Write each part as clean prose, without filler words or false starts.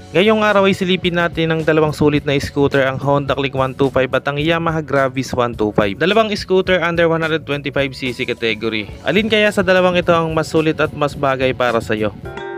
Ngayong araw ay silipin natin ng dalawang sulit na scooter, ang Honda Click 125 at ang Yamaha Gravis 125. Dalawang scooter under 125cc category. Alin kaya sa dalawang ito ang mas sulit at mas bagay para sa iyo?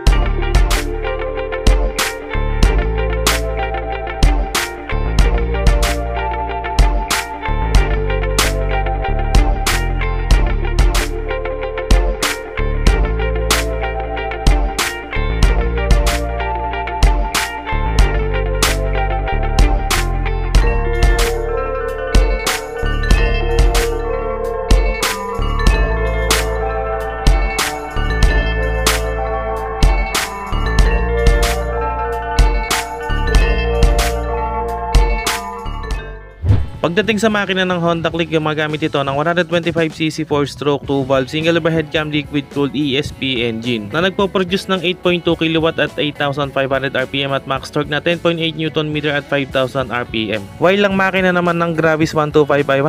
Pagdating sa makina ng Honda Click, gumagamit ito ng 125cc 4-stroke 2-valve single overhead cam liquid cooled ESP engine na nagpo-produce ng 8.2 kW at 8,500 RPM at max torque na 10.8 Nm at 5,000 RPM. While ang makina naman ng Gravis 125 ay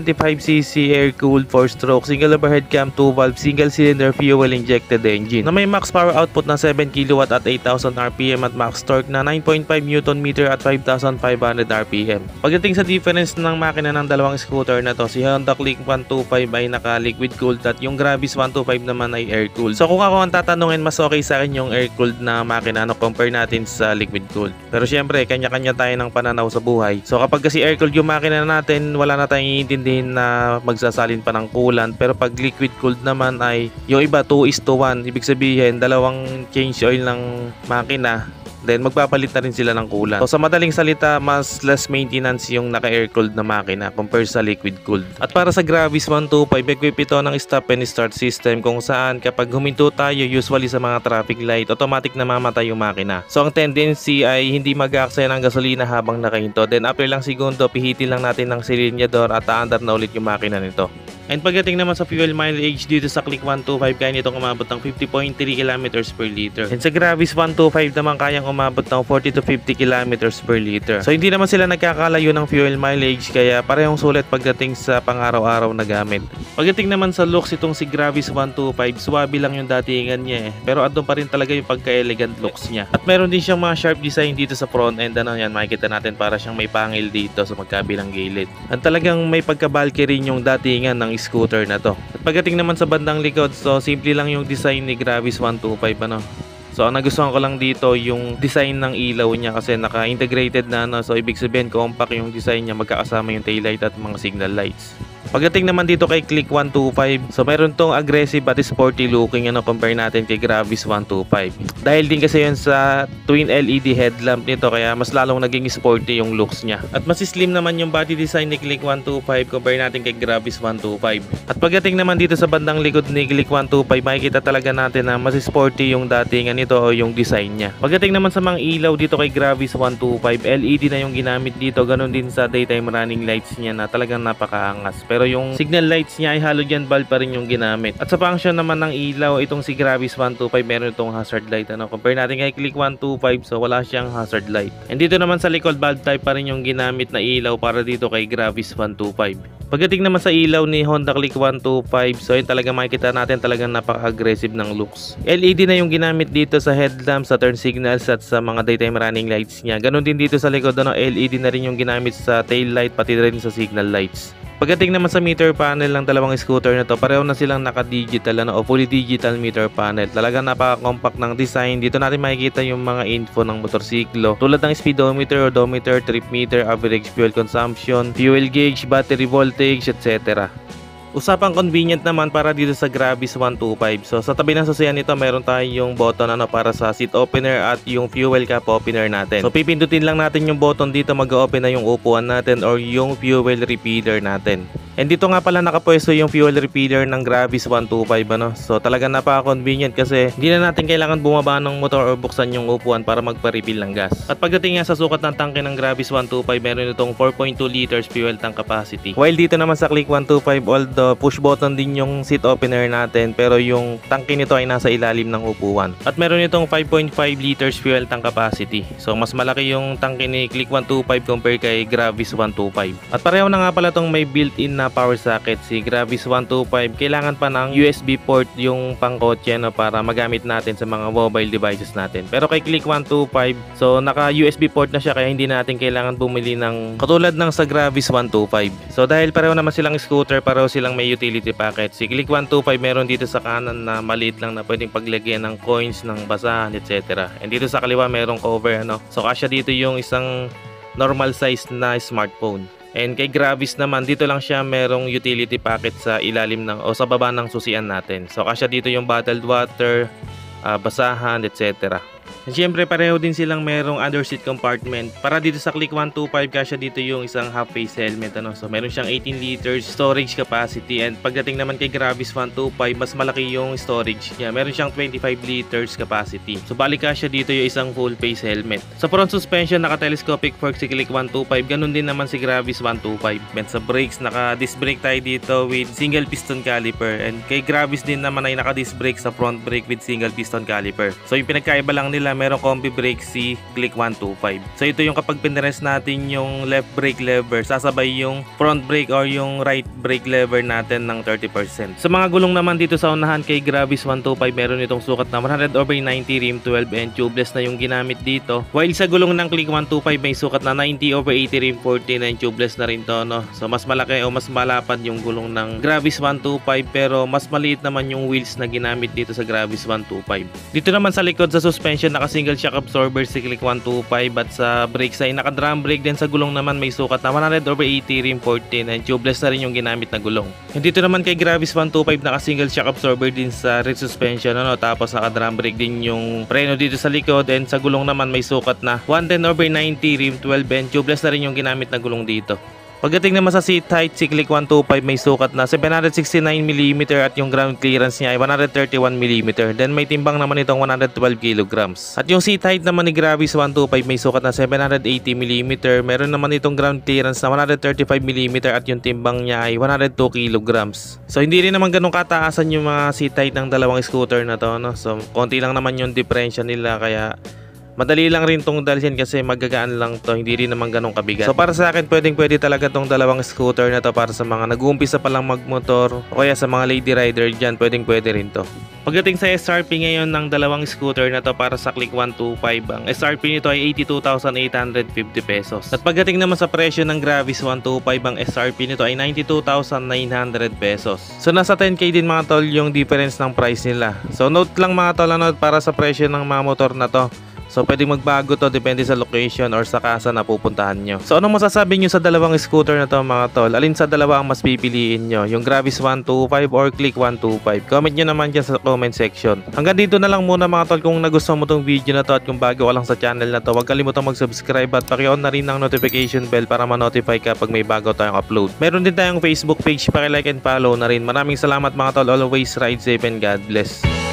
125cc air-cooled 4-stroke single overhead cam 2-valve single cylinder fuel injected engine na may max power output na 7 kW at 8,000 RPM at max torque na 9.5 Nm at 5,500 RPM. Pagdating sa difference ng makina ng dalawang scooter na to, si Honda Click 125 ay naka liquid cooled at yung Gravis 125 naman ay air cooled. So kung ako ang tatanungin, mas okay sa akin yung air cooled na makina compare natin sa liquid cooled. Pero syempre kanya-kanya tayo ng pananaw sa buhay. So kapag kasi air cooled yung makina natin, wala na tayong iintindihin na magsasalin pa ng coolant. Pero pag liquid cooled naman ay yung iba 2:1, ibig sabihin dalawang change oil ng makina, then magpapalit na rin sila ng coolant. So sa madaling salita, mas less maintenance yung naka-air cooled na makina compare sa liquid cooled. At para sa Gravis 125, equip ito ng stop and start system kung saan kapag huminto tayo usually sa mga traffic light, automatic na mamatay yung makina. So ang tendency ay hindi mag-aaksaya ng gasolina habang nakahinto. Then after lang segundo, pihitin lang natin ng silinyador at aandar na ulit yung makina nito. And pagdating naman sa fuel mileage dito sa Click 125, kaya nitong umabot ng 50.3 km per liter. And sa Gravis 125 naman kayang umabot ng 40 to 50 km per liter. So hindi naman sila nagkakalayo ng fuel mileage, kaya parehong sulit pagdating sa pang-araw-araw na gamit. Pagdating naman sa looks, itong si Gravis 125, swabe lang yung datingan niya pero andun pa rin talaga yung pagka-elegant looks niya. At meron din siyang mga sharp design dito sa front end. Ano yan, makikita natin para siyang may pangil dito sa magkabilang gilid. At talagang may pagka-bulky rin yung datingan ng scooter na to. At pagdating naman sa bandang likod, so simple lang yung design ni Gravis 125 ano. So ang nagustuhan ko lang dito yung design ng ilaw niya kasi naka-integrated na ano. So ibig sabihin compact yung design niya, magkakasama yung taillight at mga signal lights. Pagdating naman dito kay Click 125, so meron tong aggressive at sporty looking ano compare natin kay Gravis 125. Dahil din kasi yun sa twin LED headlamp nito, kaya mas lalong naging sporty yung looks niya. At mas slim naman yung body design ni Click 125 compare natin kay Gravis 125. At pagdating naman dito sa bandang likod ni Click 125, makikita talaga natin na mas sporty yung datingan nito o yung design niya. Pagdating naman sa mga ilaw dito kay Gravis 125, LED na yung ginamit dito. Ganon din sa daytime running lights niya na talagang napakaangas. Pero yung signal lights niya ay halogen bulb pa rin yung ginamit. At sa function naman ng ilaw, itong si Gravis 125 meron itong hazard light ano. Compare natin kay Click 125, so wala siyang hazard light. And dito naman sa likod, bulb type pa rin yung ginamit na ilaw para dito kay Gravis 125. Pagdating naman sa ilaw ni Honda Click 125, so yun talaga makikita natin talagang napaka-aggressive ng looks. LED na yung ginamit dito sa headlamp, sa turn signals at sa mga daytime running lights niya. Ganon din dito sa likod ano, LED na rin yung ginamit sa tail light pati rin sa signal lights. Pagdating naman sa meter panel ng dalawang scooter na to, pareho na silang naka-digital ano, o fully digital meter panel. Talagang napaka-compact ng design. Dito natin makikita yung mga info ng motorsiklo tulad ng speedometer, odometer, trip meter, average fuel consumption, fuel gauge, battery voltage, etc. Usapang convenient naman para dito sa Gravis 125. So sa tabi ng sasakyan nito meron tayong button ano para sa seat opener at yung fuel cap opener natin. So pipindutin lang natin yung button dito, mag-open na yung upuan natin or yung fuel refiller natin. And dito nga pala nakapwesto yung fuel refiller ng Gravis 125 ano. So talagang napaka-convenient kasi hindi na natin kailangan bumaba ng motor or buksan yung upuan para magpa-refill ng gas. At pagdating nga sa sukat ng tangke ng Gravis 125, meron itong 4.2 liters fuel tank capacity. While dito naman sa Click 125, although push button din yung seat opener natin, pero yung tangke nito ay nasa ilalim ng upuan. At meron itong 5.5 liters fuel tank capacity. So mas malaki yung tangke ni Click 125 compare kay Gravis 125. At pareho na nga pala itong may built-in na na power socket. Si Gravis 125 kailangan pa ng USB port yung pangkotse no, para magamit natin sa mga mobile devices natin. Pero kay Click 125, so naka USB port na siya kaya hindi natin kailangan bumili ng katulad ng sa Gravis 125. So dahil pareho naman silang scooter, pareho silang may utility packet. Si Click 125 meron dito sa kanan na maliit lang na pwedeng paglagyan ng coins, ng basahan, etc. And dito sa kaliwa merong cover ano. So kasya dito yung isang normal size na smartphone. And kay Gravis naman, dito lang siya merong utility packet sa ilalim ng o sa baba ng susian natin. So kasya dito yung bottled water, basahan, etc. Siyempre pareho din silang merong underseat compartment. Para dito sa Click 125 kasya dito yung isang half face helmet ano. So meron siyang 18 liters storage capacity, and pagdating naman kay Gravis 125 mas malaki yung storage niya. Meron siyang 25 liters capacity. So bali kasya dito yung isang full face helmet. Sa front suspension naka-telescopic fork si Click 125, ganun din naman si Gravis 125. And sa brakes naka disc brake tayo dito with single piston caliper, and kay Gravis din naman ay naka disc brake sa front brake with single piston caliper. So yung pinagkaiba lang nila, merong combi brake si Click 125. So ito yung kapag pinress natin yung left brake lever, sasabay yung front brake or yung right brake lever natin ng 30%. Sa mga gulong naman dito sa unahan kay Gravis 125, meron itong sukat na 100/90 rim 12 and tubeless na yung ginamit dito. While sa gulong ng Click 125 may sukat na 90/80 rim 14 and tubeless na rin to no. So mas malaki o mas malapad yung gulong ng Gravis 125, pero mas maliit naman yung wheels na ginamit dito sa Gravis 125. Dito naman sa likod sa suspension naka single shock absorber si Click 125, at sa brake side naka drum brake din. Sa gulong naman may sukat na 100/80 rim 14 and tubeless na rin yung ginamit na gulong. And dito naman kay Gravis 125 naka single shock absorber din sa rear suspension ano, tapos naka drum brake din yung preno dito sa likod, and sa gulong naman may sukat na 110/90 rim 12 and tubeless na rin yung ginamit na gulong dito. Pagdating naman sa seat height, si Click 125 may sukat na 769mm at yung ground clearance niya ay 131mm. Then may timbang naman itong 112 kg. At yung seat height naman ni Gravis 125 may sukat na 780mm. Meron naman itong ground clearance na 135mm at yung timbang niya ay 102 kg. So hindi rin naman ganun kataasan yung mga seat height ng dalawang scooter na to no? So konti lang naman yung differential nila, kaya madali lang rin tong dalhin kasi magagaan lang to, hindi rin naman ganun kabigat. So para sa akin pwede talaga tong dalawang scooter na to para sa mga nag-uumpisa pa lang magmotor o kaya sa mga lady rider dyan, pwede rin to. Pagdating sa SRP ngayon ng dalawang scooter na to para sa Click 125, ang SRP nito ay 82,850 pesos. At pagdating naman sa presyo ng Gravis 125, ang SRP nito ay 92,900 pesos. So nasa 10k din mga tol yung difference ng price nila. So note lang mga tol ano, para sa presyo ng mga motor na to. So pwedeng magbago to depende sa location or sa kasa na pupuntahan nyo. So anong masasabi nyo sa dalawang scooter na to mga tol? Alin sa dalawa ang mas pipiliin nyo? Yung Gravis 125 or Click 125? Comment nyo naman dyan sa comment section. Hanggang dito na lang muna mga tol. Kung nagustuhan mo tong video na to at kung bago ka lang sa channel na to, huwag kalimutang mag-subscribe at paki-on na rin ang notification bell para ma-notify ka pag may bago tayong upload. Meron din tayong Facebook page, paki-like and follow na rin. Maraming salamat mga tol. Always ride safe and God bless.